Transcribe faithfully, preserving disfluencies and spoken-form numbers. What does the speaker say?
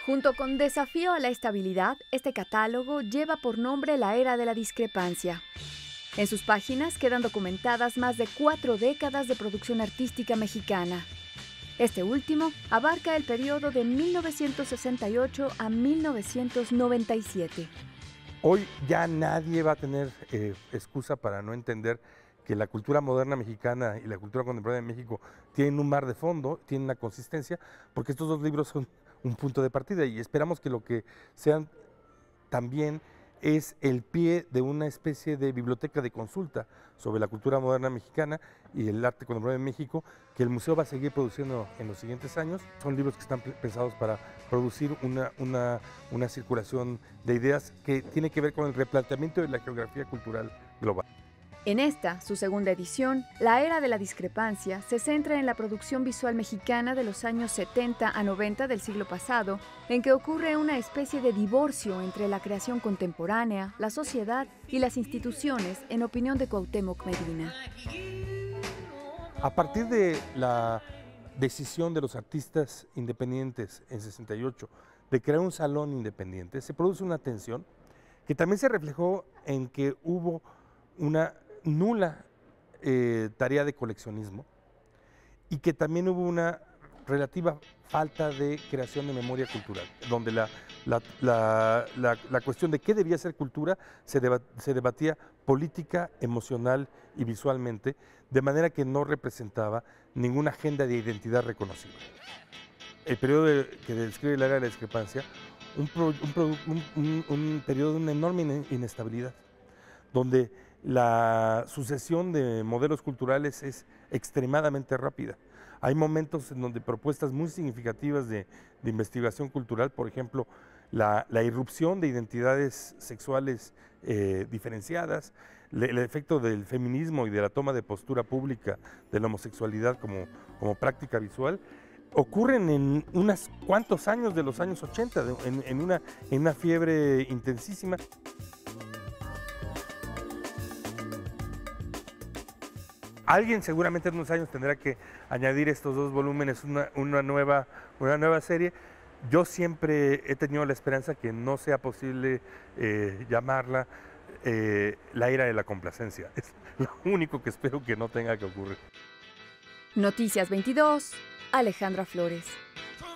Junto con Desafío a la Estabilidad, este catálogo lleva por nombre La Era de la Discrepancia. En sus páginas quedan documentadas más de cuatro décadas de producción artística mexicana. Este último abarca el periodo de mil novecientos sesenta y ocho a mil novecientos noventa y siete. Hoy ya nadie va a tener eh, excusa para no entender que la cultura moderna mexicana y la cultura contemporánea de México tienen un mar de fondo, tienen una consistencia, porque estos dos libros son un punto de partida y esperamos que lo que sean también es el pie de una especie de biblioteca de consulta sobre la cultura moderna mexicana y el arte contemporáneo de México, que el museo va a seguir produciendo en los siguientes años. Son libros que están pensados para producir una, una, una circulación de ideas que tiene que ver con el replanteamiento de la geografía cultural global. En esta, su segunda edición, La Era de la Discrepancia, se centra en la producción visual mexicana de los años setenta a noventa del siglo pasado, en que ocurre una especie de divorcio entre la creación contemporánea, la sociedad y las instituciones, en opinión de Cuauhtémoc Medina. A partir de la decisión de los artistas independientes en sesenta y ocho de crear un salón independiente, se produce una tensión que también se reflejó en que hubo una nula eh, tarea de coleccionismo y que también hubo una relativa falta de creación de memoria cultural, donde la, la, la, la, la cuestión de qué debía ser cultura se, debat, se debatía política, emocional y visualmente, de manera que no representaba ninguna agenda de identidad reconocible. El periodo de, que describe la Era de la Discrepancia, un, pro, un, un, un, un periodo de una enorme inestabilidad, donde la sucesión de modelos culturales es extremadamente rápida. Hay momentos en donde propuestas muy significativas de, de investigación cultural, por ejemplo, la, la irrupción de identidades sexuales eh, diferenciadas, le, el efecto del feminismo y de la toma de postura pública de la homosexualidad como, como práctica visual, ocurren en unos cuantos años de los años ochenta, en, en, una, en una fiebre intensísima. Alguien seguramente en unos años tendrá que añadir estos dos volúmenes, una, una, nueva, una nueva serie. Yo siempre he tenido la esperanza que no sea posible eh, llamarla eh, la era de la complacencia. Es lo único que espero que no tenga que ocurrir. Noticias veintidós, Alejandra Flores.